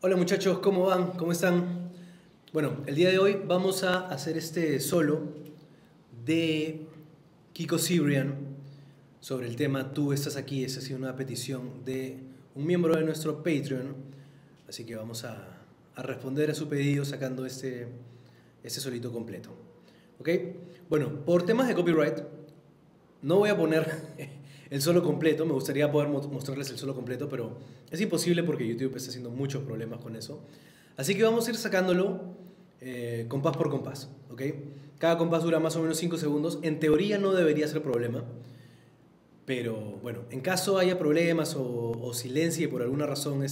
Hola muchachos, ¿cómo van? ¿Cómo están? Bueno, el día de hoy vamos a hacer este solo de Kiko Cibrian sobre el tema Tú estás aquí. Esa ha sido una petición de un miembro de nuestro Patreon, así que vamos a responder a su pedido sacando este solito completo. ¿Ok? Bueno, por temas de copyright no voy a poner el solo completo. Me gustaría poder mostrarles el solo completo, pero es imposible porque YouTube está haciendo muchos problemas con eso. Así que vamos a ir sacándolo compás por compás, ¿ok? Cada compás dura más o menos 5 segundos. En teoría no debería ser problema, pero bueno, en caso haya problemas o silencie por alguna razón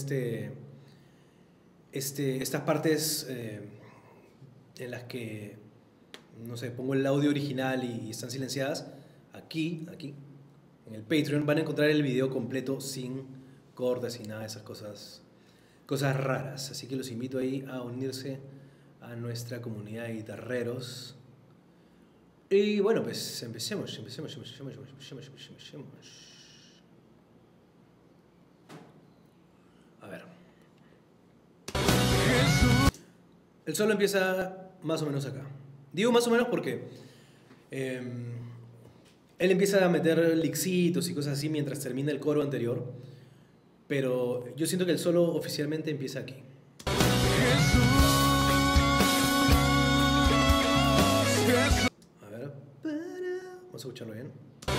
estas partes en las que, no sé, pongo el audio original y están silenciadas, aquí, en el Patreon van a encontrar el video completo sin cortes y nada de esas cosas raras. Así que los invito ahí a unirse a nuestra comunidad de guitarreros. Y bueno, pues empecemos. A ver. El solo empieza más o menos acá. Digo más o menos porque él empieza a meter lixitos y cosas así mientras termina el coro anterior. Pero yo siento que el solo oficialmente empieza aquí. A ver. Vamos a escucharlo bien.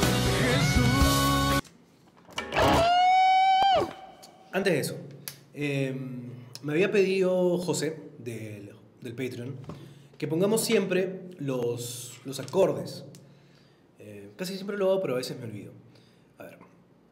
Antes de eso, me había pedido José del Patreon que pongamos siempre los acordes. Casi siempre lo hago, pero a veces me olvido. A ver.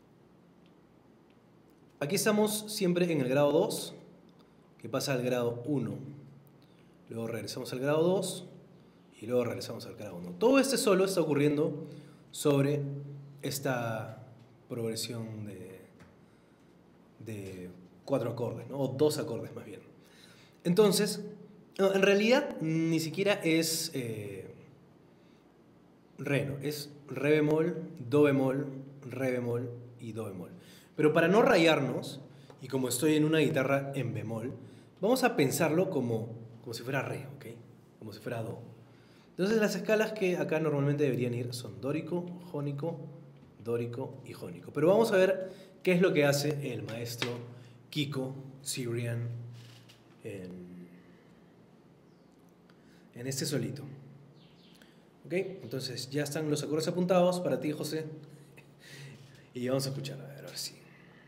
Aquí estamos siempre en el grado 2, que pasa al grado 1. Luego regresamos al grado 2 y luego regresamos al grado 1. Todo este solo está ocurriendo sobre esta progresión de 4 acordes, ¿no? O 2 acordes más bien. Entonces, no, en realidad ni siquiera es re, ¿no? Es re bemol, do bemol, re bemol y do bemol. Pero para no rayarnos, y como estoy en una guitarra en bemol, vamos a pensarlo como si fuera re, ¿ok? Como si fuera do. Entonces las escalas que acá normalmente deberían ir son dórico, jónico, dórico y jónico. Pero vamos a ver qué es lo que hace el maestro Kiko Cibrian en este solito. ¿Ok? Entonces ya están los acordes apuntados para ti, José. Y vamos a escuchar, a ver si.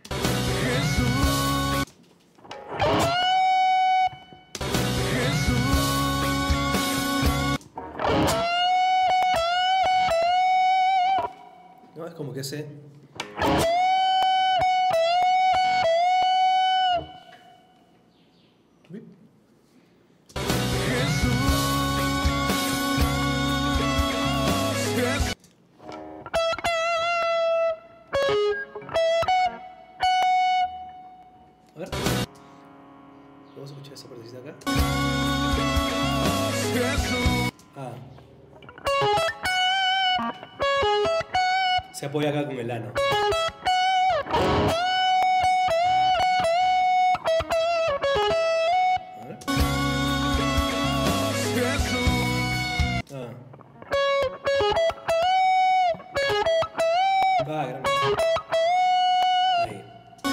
No, es como que ese. A ver. Vamos a escuchar esa partecita acá. Ah. Se apoya acá con el ano. A ver. Ah. Va, grande. Ahí.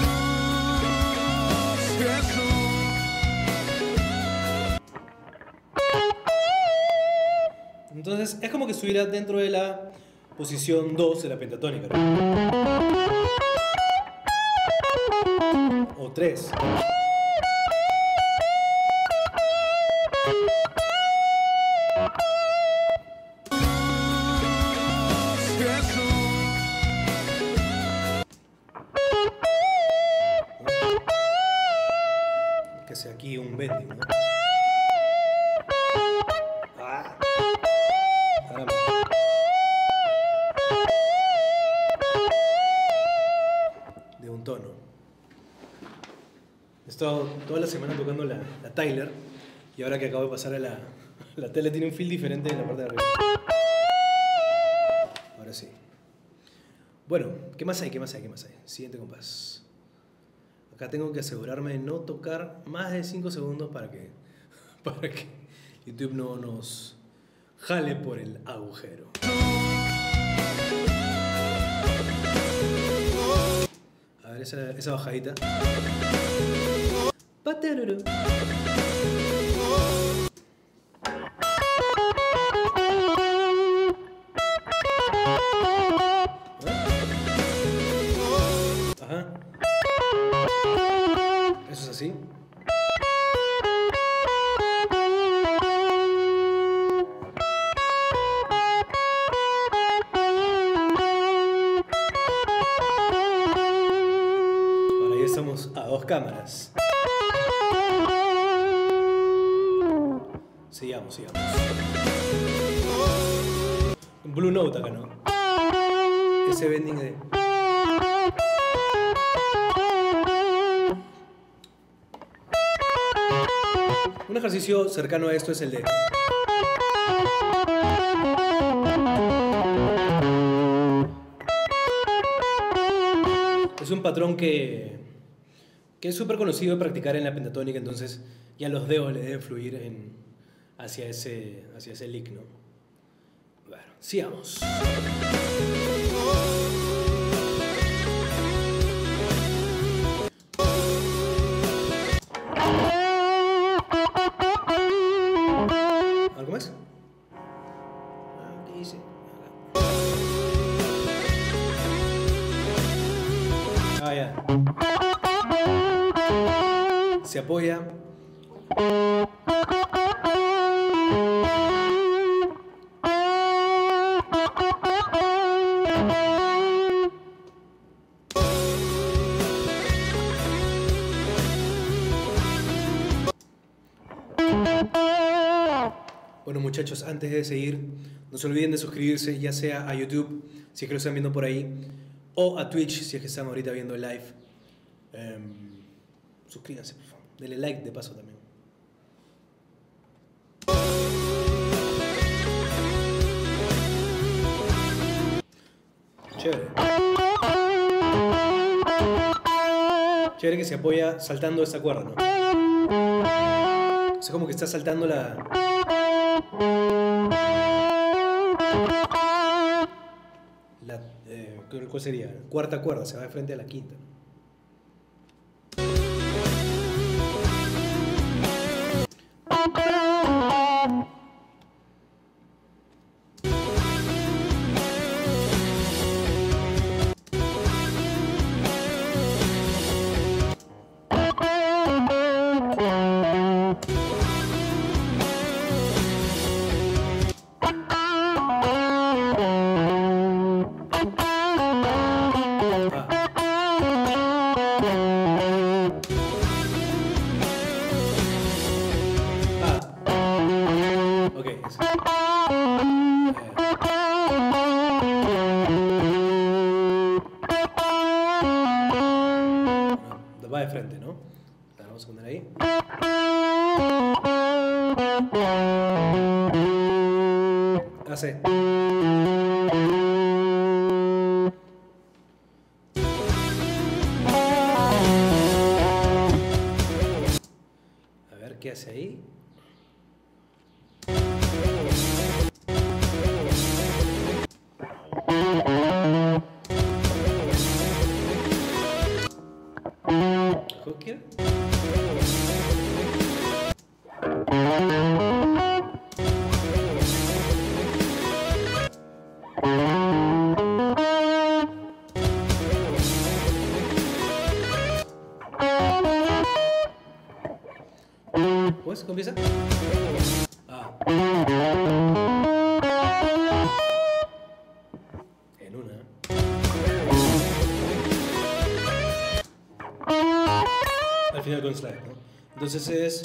Entonces es como que estuviera dentro de la posición 2 de la pentatónica, ¿no? O 3. Que sea aquí un bending, ¿no? Ah. Caramba. De un tono. He estado toda la semana tocando la Tyler y ahora que acabo de pasar a la tele tiene un feel diferente en la parte de arriba. Ahora sí. Bueno, ¿qué más hay? Siguiente compás. Acá tengo que asegurarme de no tocar más de 5 segundos para que YouTube no nos jale por el agujero. A ver esa bajadita. Pataruru. Ajá. Eso es así. Estamos a 2 cámaras. Sigamos. Blue Note acá, ¿no? Ese bending de... Un ejercicio cercano a esto es el de... Es un patrón que es súper conocido de practicar en la pentatónica, entonces ya los dedos le deben fluir hacia ese lick, ¿no? Bueno, sigamos. ¿Algo más? ¿Qué hice? Ya. Se apoya. Bueno, muchachos, antes de seguir, no se olviden de suscribirse, ya sea a YouTube, si es que lo están viendo por ahí, o a Twitch, si es que están ahorita viendo el live. Suscríbanse, por favor. Denle like de paso también. Chévere. Chévere que se apoya saltando esta cuerda, ¿no? Es como que está saltando ¿cuál sería? Cuarta cuerda, se va de frente a la quinta. Va de frente, ¿no? La vamos a poner ahí. Hace. A ver qué hace ahí. Hooker. Pues, ¿cómo empieza? En una. Al final con slide, ¿no? Entonces es...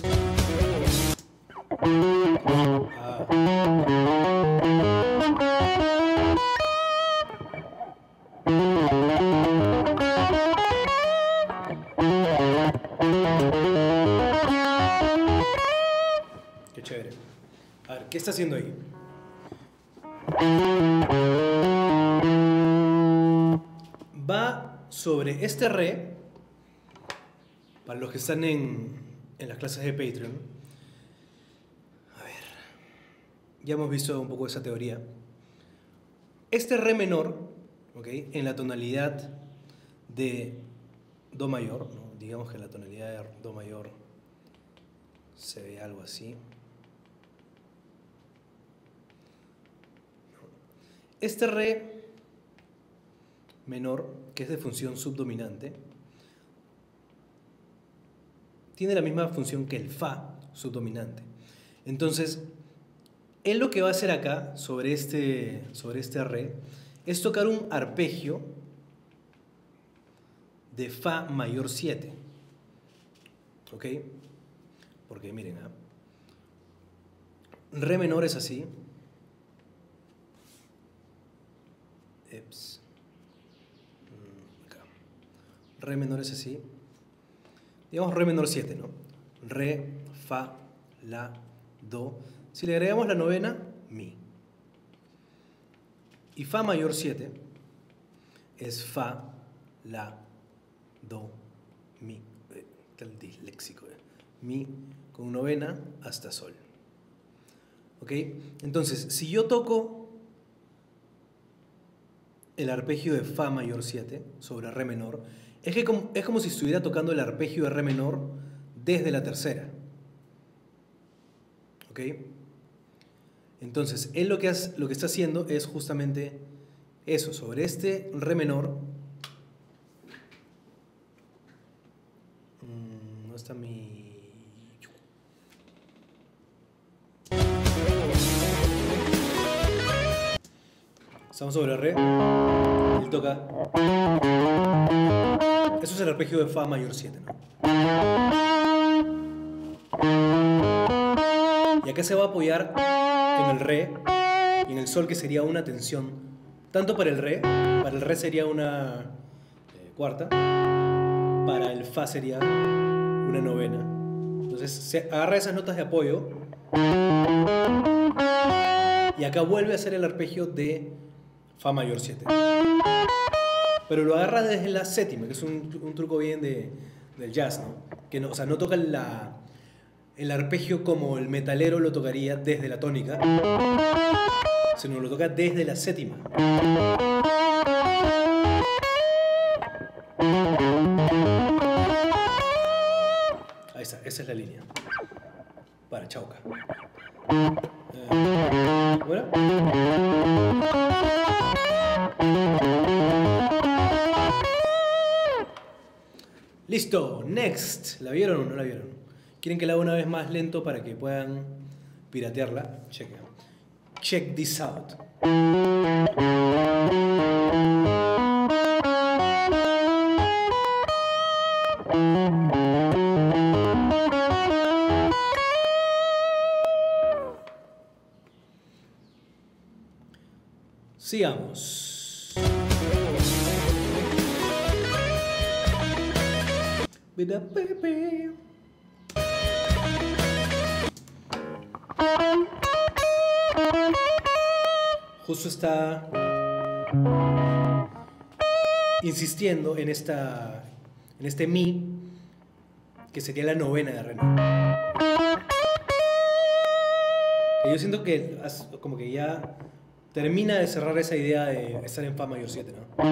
Qué chévere. A ver, ¿qué está haciendo ahí? Va sobre este re Para los que están en las clases de Patreon, a ver, ya hemos visto un poco esa teoría. Este re menor, ¿ok? En la tonalidad de do mayor, ¿no? Digamos que la tonalidad de do mayor se ve algo así. Este re menor, que es de función subdominante, tiene la misma función que el fa subdominante. Entonces, él lo que va a hacer acá, sobre este re, es tocar un arpegio de fa mayor 7. ¿Ok? Porque miren, re menor es así. Acá. Re menor es así. Digamos re menor 7, ¿no? Re, fa, la, do. Si le agregamos la novena, mi. Y fa mayor 7 es fa, la, do, mi. Está el disléxico. Mi con novena hasta sol. ¿Ok? Entonces, si yo toco el arpegio de fa mayor 7 sobre re menor, es como si estuviera tocando el arpegio de re menor desde la tercera. ¿Ok? Entonces, él lo que está haciendo es justamente eso, sobre este re menor. No está mi... Estamos sobre re. Él toca... Eso es el arpegio de fa mayor 7, ¿no? Y acá se va a apoyar en el re y en el sol, que sería una tensión tanto para el re sería una cuarta, para el fa sería una novena. Entonces se agarra esas notas de apoyo y acá vuelve a hacer el arpegio de fa mayor 7, pero lo agarra desde la séptima, que es un truco bien del jazz, ¿no? Que no, o sea, no toca el arpegio como el metalero lo tocaría desde la tónica, sino lo toca desde la séptima. Ahí está, esa es la línea para chauca. ¿Bueno? Listo, next. ¿La vieron o no la vieron? ¿Quieren que la haga una vez más lento para que puedan piratearla? Check this out. Sigamos. Justo está insistiendo en este mi, que sería la novena de re. Yo siento que como que ya termina de cerrar esa idea de estar en fa mayor 7, ¿no?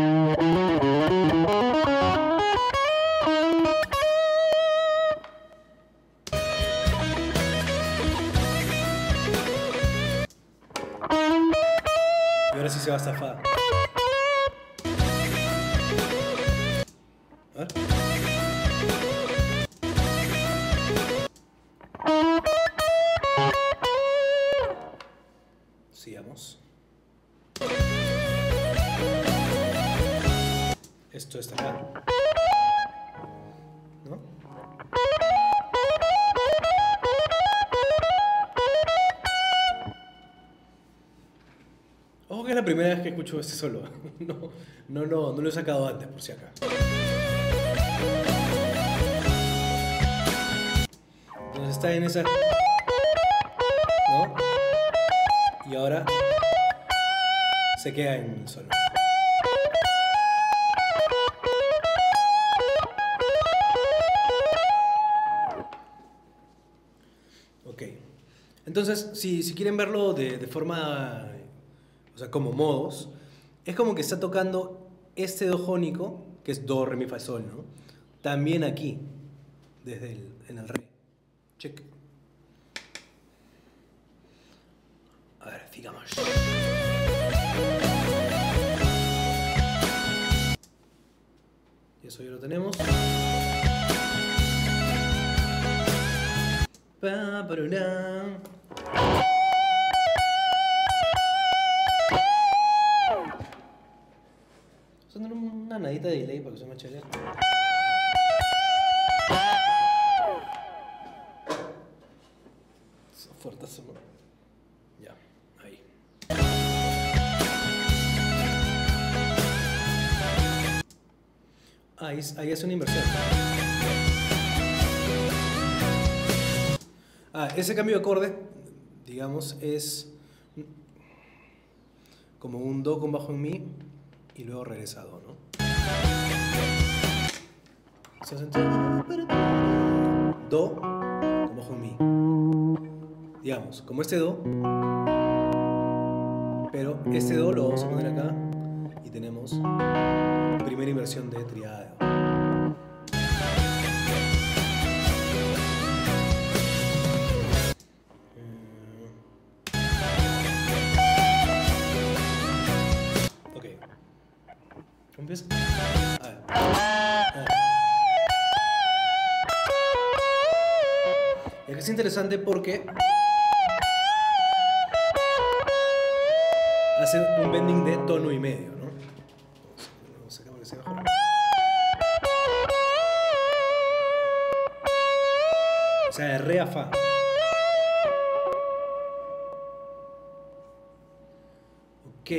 Y ahora sí se va hasta fa. A ver. Sigamos. Esto está acá, ¿no? Ojo que es la primera vez que escucho este solo. No lo he sacado antes, por si acá. Entonces está en esa, ¿no? Y ahora se queda en el solo. Ok. Entonces, si quieren verlo de forma, o sea, como modos, es como que está tocando este do jónico, que es do, re, mi, fa, sol, ¿no? También aquí, en el re. Check. A ver, fijamos. Y eso ya lo tenemos. Pa, parará. Son una nadita de delay para que sea más chévere. Son fuertes, ¿no? Ya, ahí. Ahí hace una inversión. Ese cambio de acorde, digamos, es como un do con bajo en mi y luego regresa a do, ¿no? ¿Se hace do con bajo en mi? Digamos, como este do, pero este do lo vamos a poner acá y tenemos primera inversión de triada de do. Empieza. Y aquí es interesante porque hace un bending de tono y medio, ¿no? Vamos a sacar que sea mejor. O sea, de re a fa. Ok.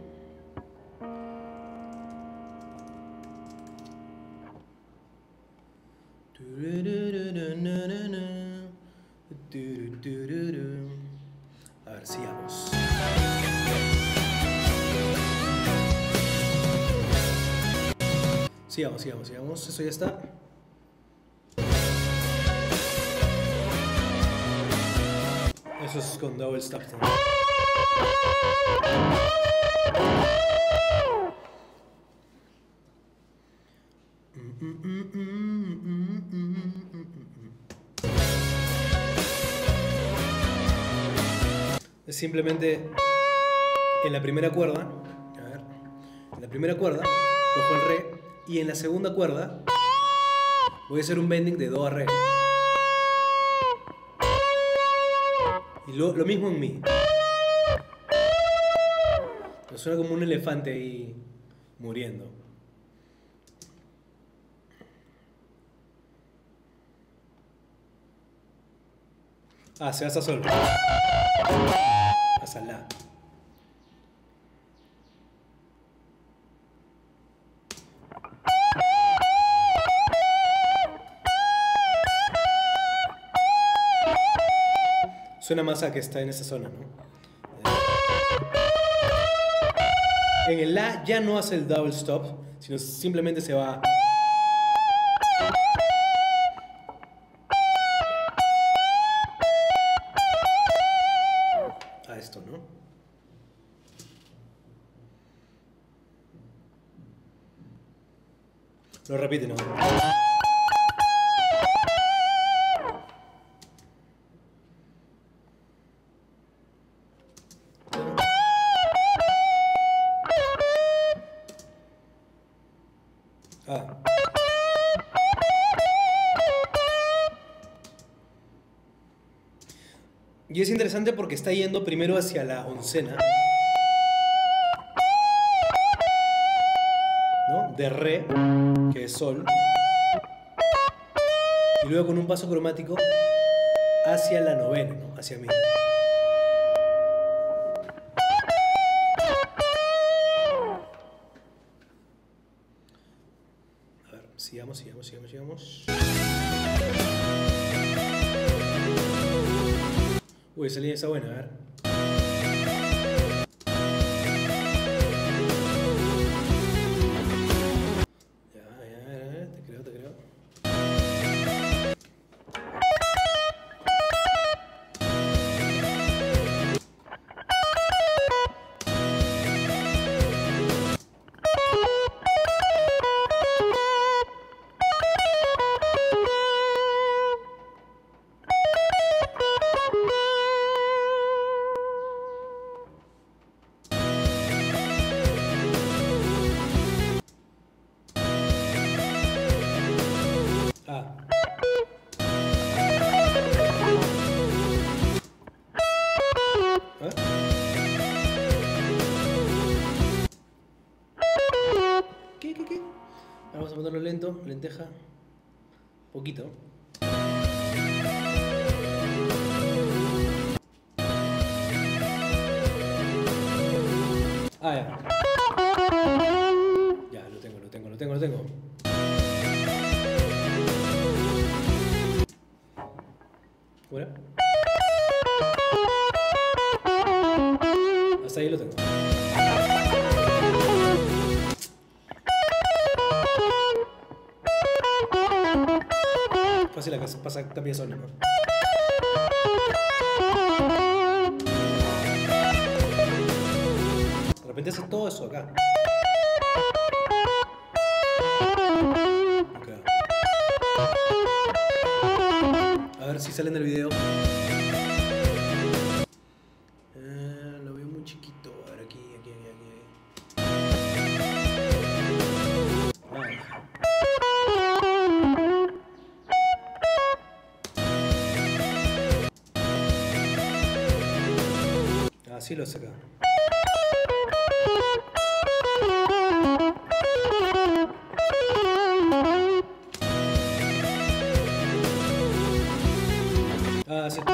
A ver, sigamos. Sigamos. Eso ya está. Eso es con double stop. Es simplemente en la primera cuerda, a ver, en la primera cuerda cojo el re y en la segunda cuerda voy a hacer un bending de do a re. Y lo mismo en mi. Me suena como un elefante ahí muriendo. Se hace sol. Hasta la. Suena más a que está en esa zona, ¿no? En el la ya no hace el double stop, sino simplemente se va. A esto, ¿no? Lo repite, ¿no? Y es interesante porque está yendo primero hacia la oncena, ¿no? De re, que es sol, y luego con un paso cromático hacia la novena, ¿no? Hacia mi. A ver, sigamos. Uy, esa línea está buena, a ver. Ya, te creo. ceja. Poquito. Ah, ya. Ya, lo tengo. Bueno. Hasta ahí lo tengo. Fácil acá, pasa también solo, ¿no? De repente hace todo eso acá. A ver si sale en el video. Lo veo muy chiquito. A ver, aquí. Así lo saca. Ah, sí.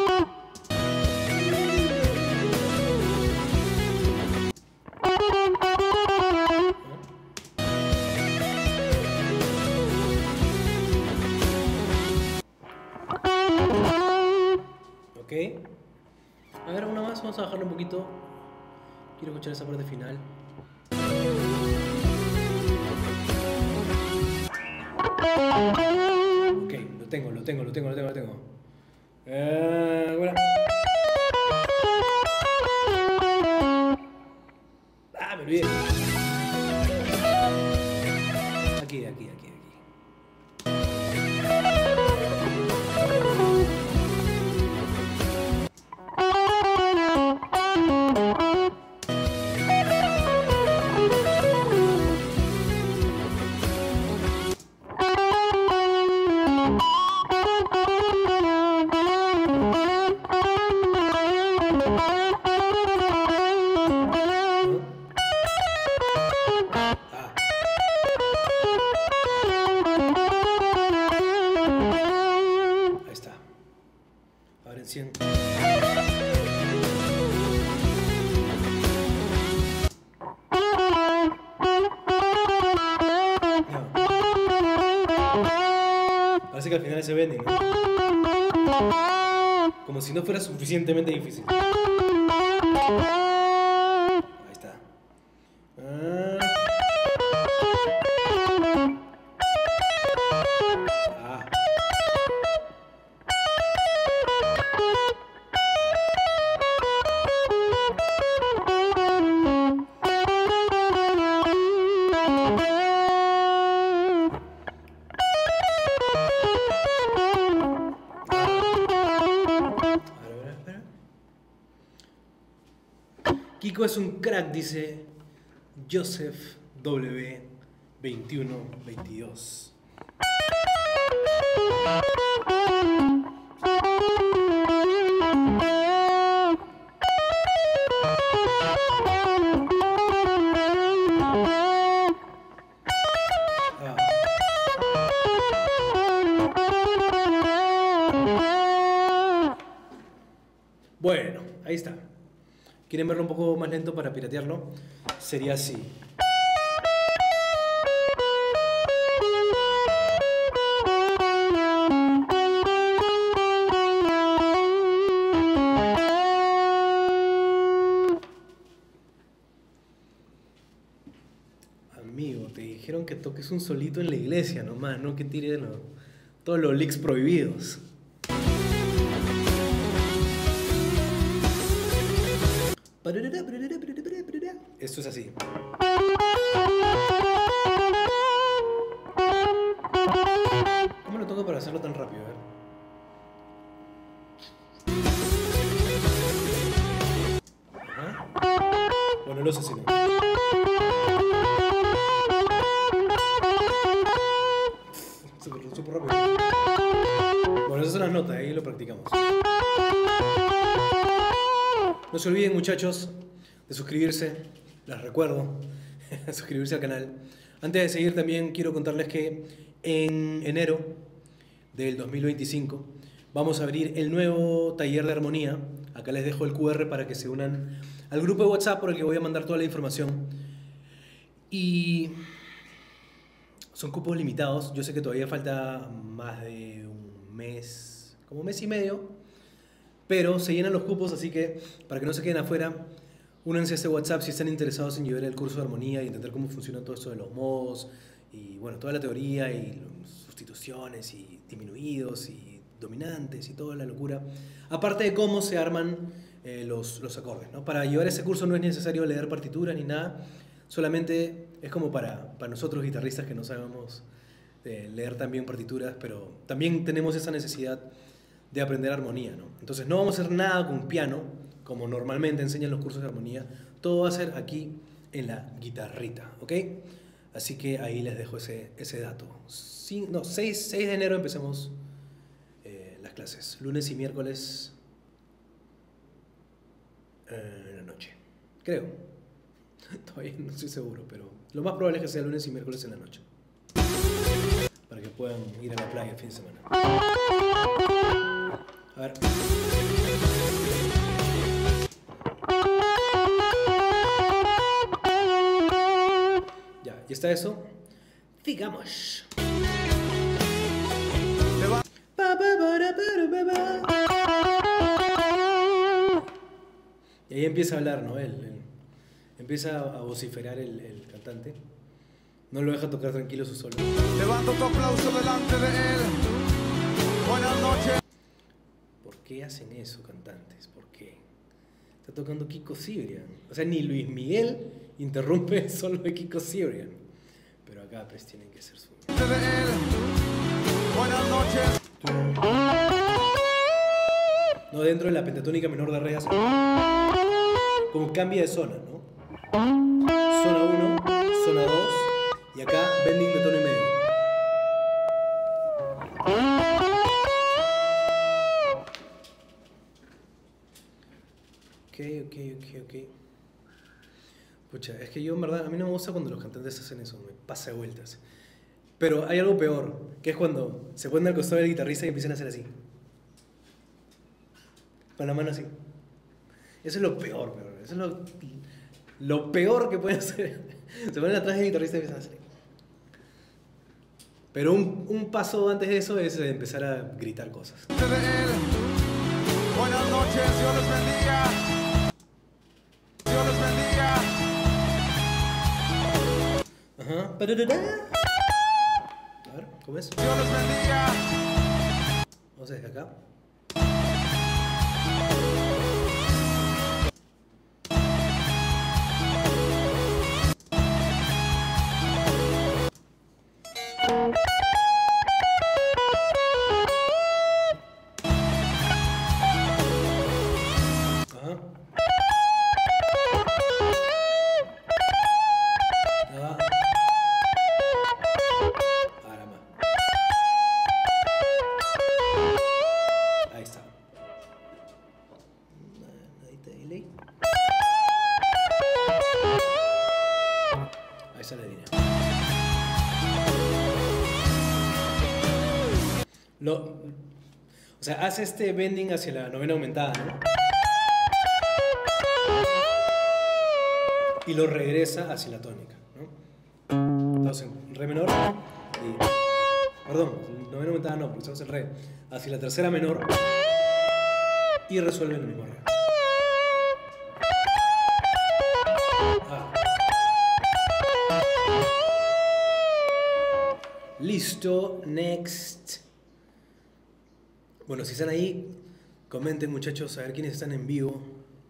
Ok. A ver, una más, vamos a bajarlo un poquito. Quiero escuchar esa parte final. Ok, lo tengo. Bueno. Ah, me olvidé. Aquí. Ahí está. Ahora en 100. Parece que al final se vende, ¿no? Como si no fuera suficientemente difícil. Ahí está. Kiko es un crack, dice Joseph W 2122. Bueno, ahí está. ¿Quieren verlo un poco más lento para piratearlo? Sería así. Amigo, te dijeron que toques un solito en la iglesia nomás, no que tires todos los licks prohibidos. Esto es así. ¿Cómo lo toco para hacerlo tan rápido? A ver. Ajá. Bueno, lo sé así, ¿no? Súper rápido. Bueno, esas son las notas, ahí lo practicamos. No se olviden, muchachos, de suscribirse. Les recuerdo suscribirse al canal. Antes de seguir, también quiero contarles que en enero del 2025 vamos a abrir el nuevo taller de armonía. Acá les dejo el QR para que se unan al grupo de WhatsApp por el que voy a mandar toda la información. Y son cupos limitados. Yo sé que todavía falta más de un mes, como un mes y medio, pero se llenan los cupos, así que para que no se queden afuera, únanse a este WhatsApp si están interesados en llevar el curso de armonía y entender cómo funciona todo esto de los modos y bueno, toda la teoría y sustituciones y disminuidos y dominantes y toda la locura. Aparte de cómo se arman los acordes, ¿no? Para llevar ese curso no es necesario leer partituras ni nada, solamente es como para nosotros guitarristas que no sabemos leer también partituras, pero también tenemos esa necesidad de aprender armonía, ¿no? Entonces no vamos a hacer nada con piano, como normalmente enseñan los cursos de armonía, todo va a ser aquí en la guitarrita, ¿ok? Así que ahí les dejo ese dato. 6 de enero empecemos las clases, lunes y miércoles en la noche, creo. Todavía no estoy seguro, pero lo más probable es que sea lunes y miércoles en la noche, para que puedan ir a la playa el fin de semana. A ver. Ya está eso. Digamos. Y ahí empieza a hablar, ¿no? Él empieza a vociferar el cantante. No lo deja tocar tranquilo su solo. Levanto tu aplauso delante de él. Buenas noches. ¿Por qué hacen eso, cantantes? ¿Por qué? Está tocando Kiko Cibrián. O sea, ni Luis Miguel interrumpe el solo de Kiko Cibrián. Pero acá pues tienen que ser su... De él. Buenas noches. No, dentro de la pentatónica menor de re hace como cambia de zona, ¿no? Zona 1, zona 2 y acá bending de tono y medio. Ok. Pucha, es que yo en verdad, a mí no me gusta cuando los cantantes hacen eso, me pasa de vueltas. Pero hay algo peor, que es cuando se ponen al costado del guitarrista y empiezan a hacer así. Con la mano así. Eso es lo peor. Eso es lo peor que pueden hacer. Se ponen atrás del guitarrista y empiezan a hacer. Pero un paso antes de eso es empezar a gritar cosas. De él. Buenas noches, Dios les bendiga. Dios les bendiga. Ajá. A ver, ¿cómo es? Dios les bendiga. Vamos a desde acá. O sea, hace este bending hacia la novena aumentada, ¿no? Y lo regresa hacia la tónica, ¿no? Entonces, re menor y... Perdón, novena aumentada no, porque estamos en re. Hacia la tercera menor y resuelve el mismo re. Listo, next. Bueno, si están ahí, comenten, muchachos, a ver quiénes están en vivo.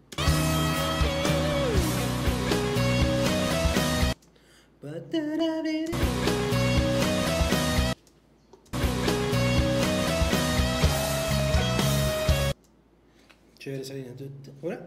Chévere esa línea. ¿Ahora?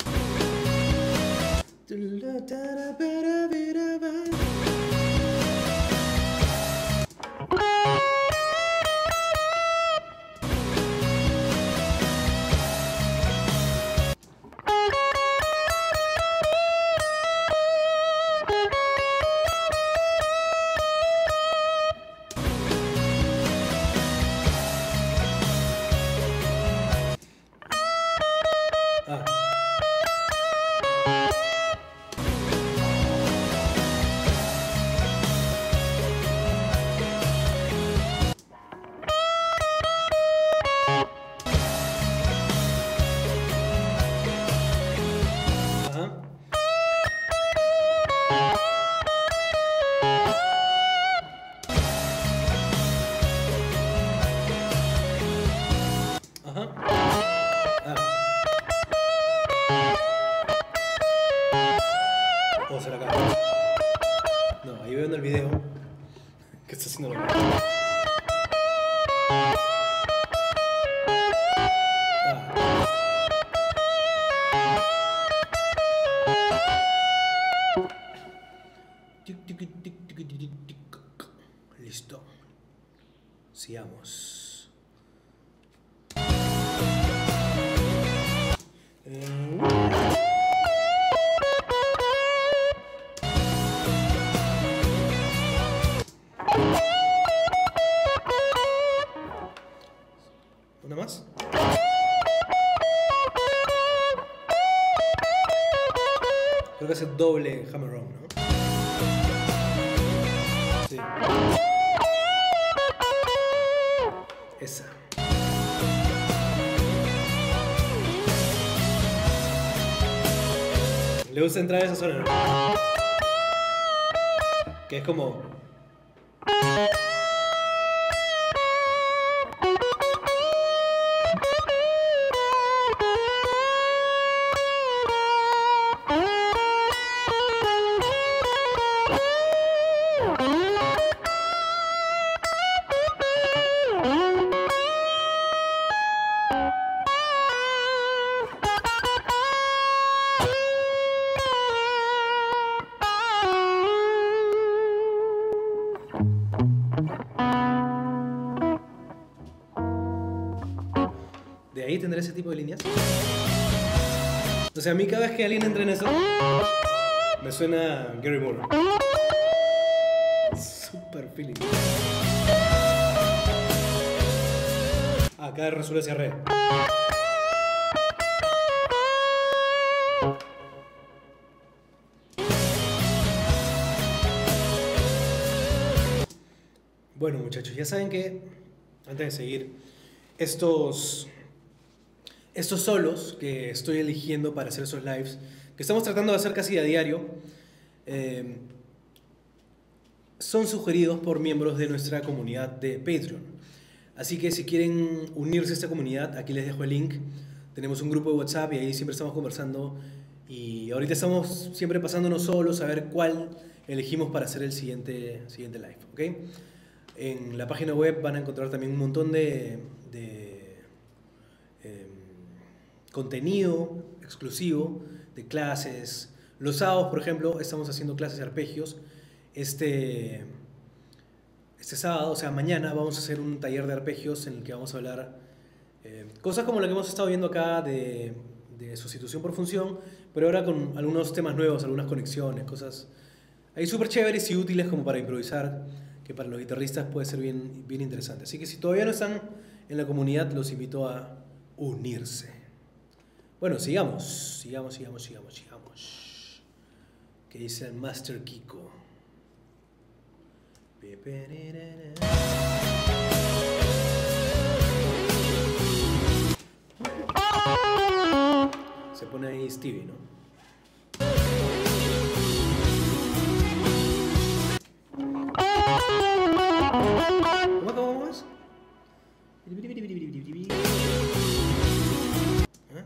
Ah. ¿O será acá? No, ahí veo en el video que está haciendo lo mismo. Listo. Sigamos. ¿Una más? Creo que hace doble hammer-on, ¿no? Sí. Esa. Le gusta entrar a esa zona, ¿no? Que es como... ¿De ahí tendré ese tipo de líneas? O sea, a mí cada vez que alguien entra en eso, me suena Gary Moore. Super feeling. Acá resuelve hacia re. Bueno, muchachos, ya saben que, antes de seguir, estos solos que estoy eligiendo para hacer esos lives, que estamos tratando de hacer casi a diario, son sugeridos por miembros de nuestra comunidad de Patreon. Así que si quieren unirse a esta comunidad, aquí les dejo el link. Tenemos un grupo de WhatsApp y ahí siempre estamos conversando. Y ahorita estamos siempre pasándonos solos a ver cuál elegimos para hacer el siguiente live, ¿ok? En la página web van a encontrar también un montón de contenido exclusivo de clases. Los sábados, por ejemplo, estamos haciendo clases de arpegios. Este sábado, o sea, mañana vamos a hacer un taller de arpegios en el que vamos a hablar cosas como lo que hemos estado viendo acá de sustitución por función, pero ahora con algunos temas nuevos, algunas conexiones, cosas ahí súper chéveres y útiles como para improvisar, que para los guitarristas puede ser bien interesante. Así que si todavía no están en la comunidad, los invito a unirse. Bueno, sigamos. ¿Qué dice el Master Kiko? Se pone ahí Stevie, ¿no? ¿Cómo es? ¿Eh?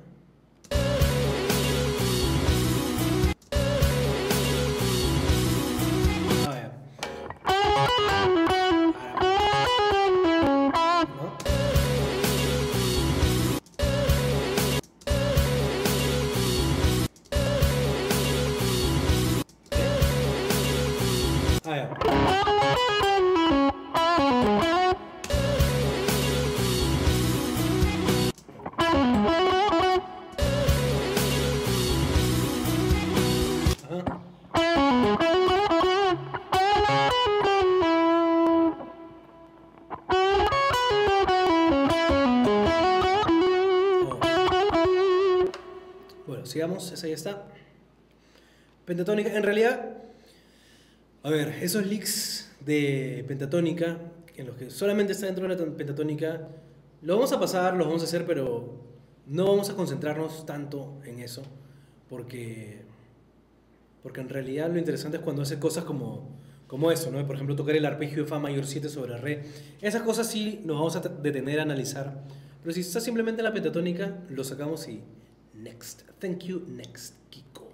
Sigamos, esa ya está. Pentatónica, en realidad, a ver, esos licks de pentatónica, en los que solamente está dentro de la pentatónica, lo vamos a pasar, los vamos a hacer, pero no vamos a concentrarnos tanto en eso, porque en realidad lo interesante es cuando hace cosas como eso, ¿no? Por ejemplo, tocar el arpegio de Fa mayor 7 sobre Re. Esas cosas sí nos vamos a detener a analizar, Pero si está simplemente en la pentatónica, lo sacamos y next. Thank you, next, Kiko.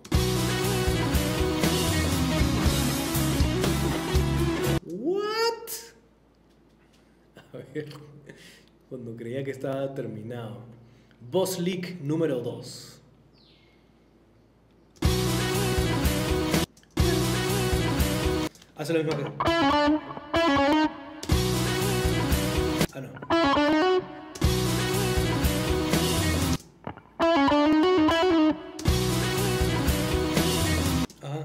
What? A ver, cuando creía que estaba terminado. Boss League número 2. Hace lo mismo que... Ah, no. Ajá.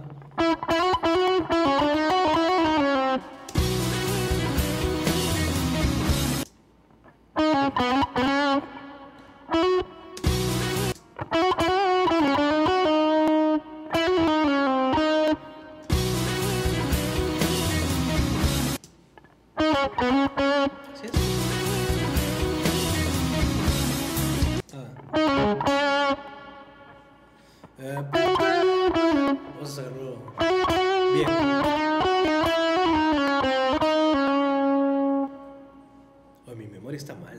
¿Sí es? Vamos a sacarlo bien. Oh, mi memoria está mala.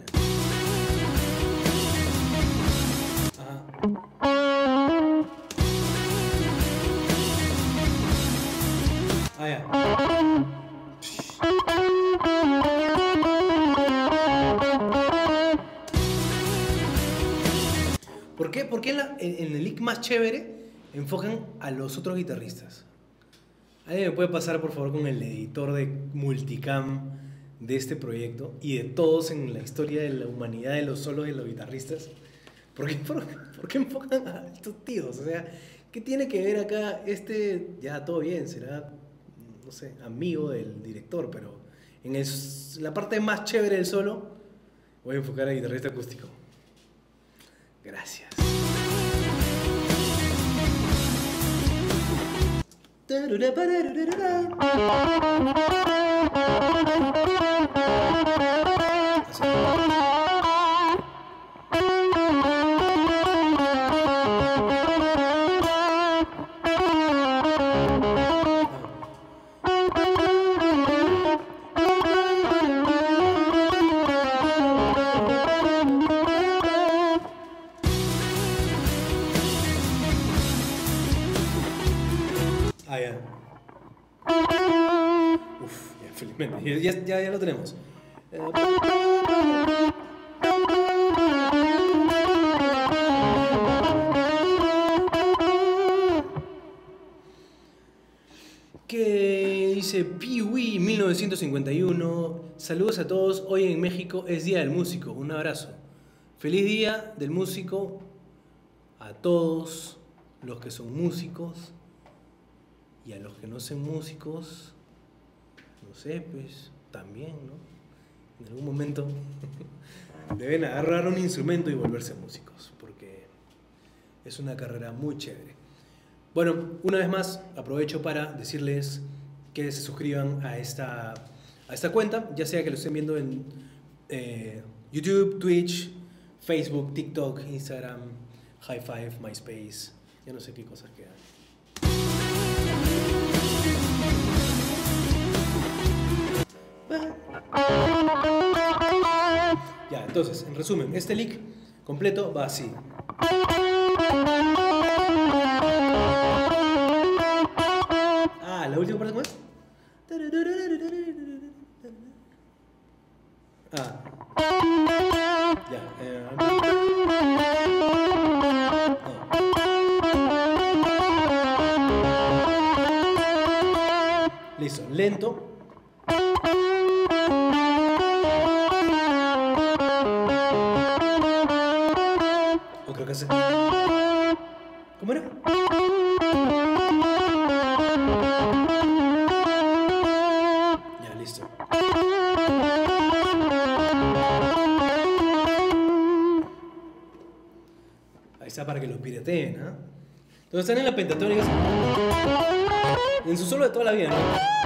Ah, ya. ¿Por qué en el lick más chévere enfocan a los otros guitarristas? ¿Alguien me puede pasar, por favor, con el editor de multicam de este proyecto y de todos en la historia de la humanidad de los solos de los guitarristas? ¿Por qué enfocan a estos tíos? O sea, ¿qué tiene que ver acá ya todo bien, será, no sé, amigo del director, pero en la parte más chévere del solo voy a enfocar al guitarrista acústico? Gracias. Ah, ya. Uf, ya, felizmente. Ya lo tenemos. ¿Qué dice Piwi 1951? Saludos a todos. Hoy en México es Día del Músico. Un abrazo. Feliz Día del Músico a todos los que son músicos. Y a los que no son músicos, no sé, pues también, ¿no? En algún momento deben agarrar un instrumento y volverse músicos, porque es una carrera muy chévere. Bueno, una vez más aprovecho para decirles que se suscriban a esta cuenta, ya sea que lo estén viendo en YouTube, Twitch, Facebook, TikTok, Instagram, High Five, MySpace, ya no sé qué cosas quedan. Ya, entonces, en resumen, este lick completo va así. Ah, la última parte, ¿cómo es? Ah. Ya. Listo, lento. O creo que es... ¿Cómo era? Ya, listo. Ahí está para que lo pirateen, ¿ah? Entonces están en la pentatónica. En su solo de toda la vida, ¿no?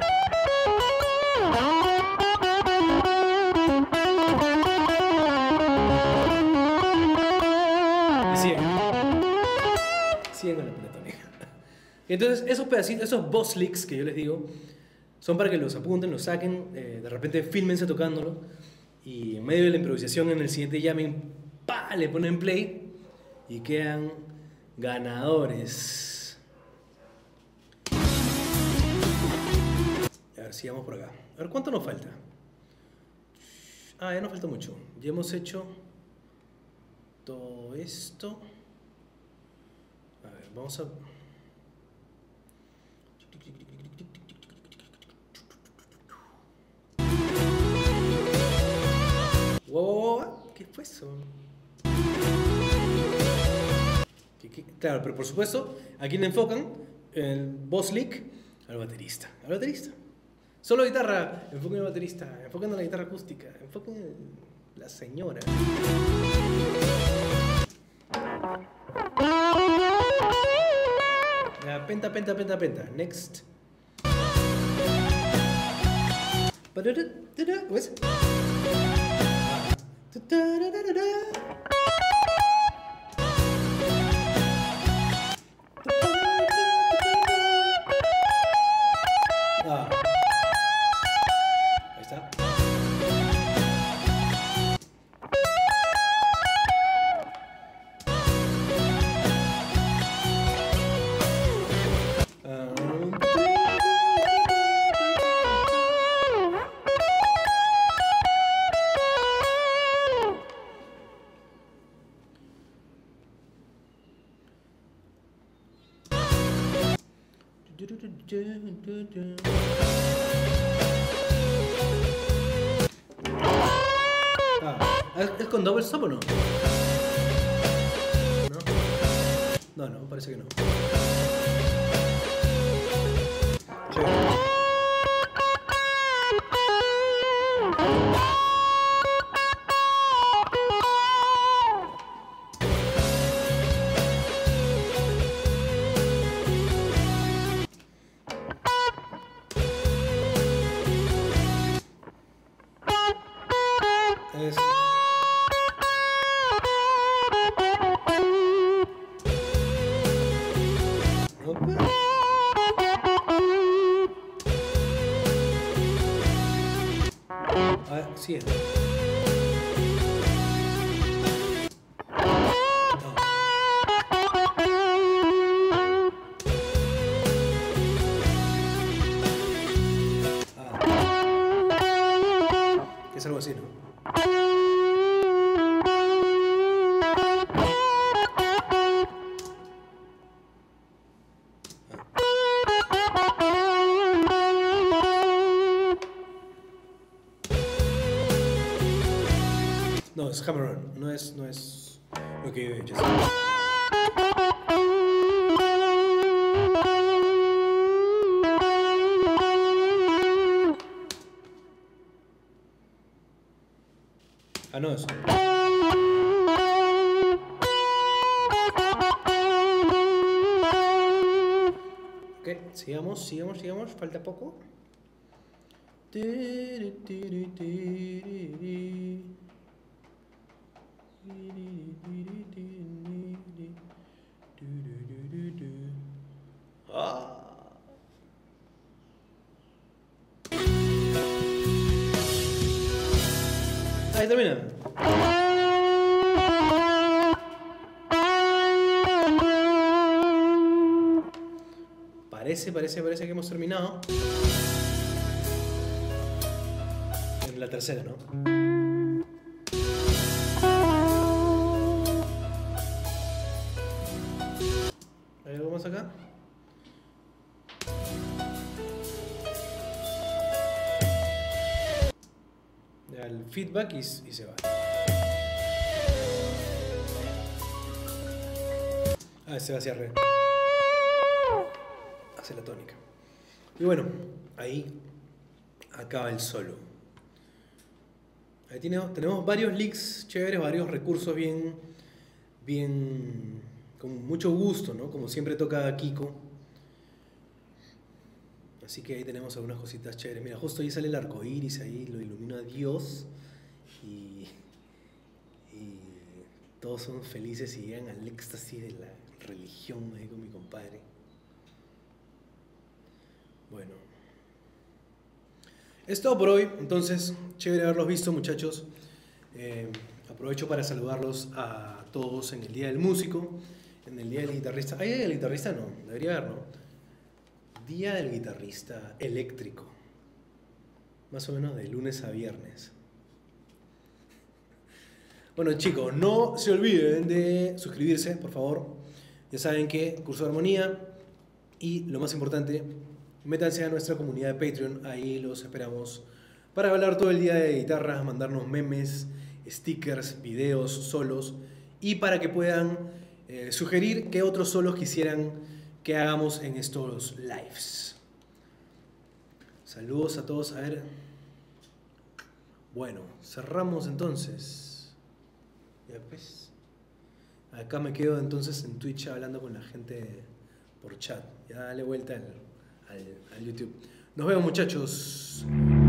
Siguen con la pentatónica. Entonces, esos pedacitos, esos boss licks que yo les digo, son para que los apunten, los saquen, de repente fílmense tocándolo Y en medio de la improvisación en el siguiente jamming, ¡pa! Le ponen play y quedan ganadores. A ver, sigamos por acá. A ver, ¿cuánto nos falta? Ah, ya nos falta mucho. Ya hemos hecho todo esto. A ver, vamos a... Wow, ¿qué fue eso? Claro, pero por supuesto, ¿a quién enfocan? El boss lick al baterista. Al baterista. Solo guitarra, enfoquen al baterista, enfoquen a la guitarra acústica, enfoquen a la señora. Penta, penta, penta, penta. Next. ¿Ves? Ahí está. ¿Es con double stop o no? No, no, parece que no. Es... Ah, sí es. Es algo así, ¿no? No, es hammer-on, no es lo que yo he hecho. Ah, no, eso. Ok, sigamos, falta poco. Ahí termina. Parece que hemos terminado. En la tercera, ¿no? ¿Hay algo más acá? El feedback y se va. Se va hacia arriba. Hacia la tónica. Y bueno, ahí acaba el solo. Ahí tenemos varios licks chéveres, varios recursos bien con mucho gusto, ¿no? Como siempre toca Kiko. Así que ahí tenemos algunas cositas chéveres. Mira, justo ahí sale el arco iris, ahí lo ilumina Dios y todos son felices y llegan al éxtasis de la religión ahí con mi compadre. Bueno, Es todo por hoy, entonces, chévere haberlos visto, muchachos. Aprovecho para saludarlos a todos en el Día del Músico, en el Día del Guitarrista. ¿Hay Día del Guitarrista? No, debería haber, ¿no? Día del Guitarrista eléctrico. Más o menos de lunes a viernes. Bueno, chicos, no se olviden de suscribirse, por favor. Ya saben que Curso de Armonía. Y lo más importante, métanse a nuestra comunidad de Patreon. Ahí los esperamos para hablar todo el día de guitarras, mandarnos memes, stickers, videos, solos. Y para que puedan sugerir qué otros solos quisieran que hagamos en estos lives. Saludos a todos. A ver. Bueno, cerramos entonces. Ya pues. Acá me quedo entonces en Twitch hablando con la gente por chat. Ya dale vuelta al YouTube. Nos vemos, muchachos.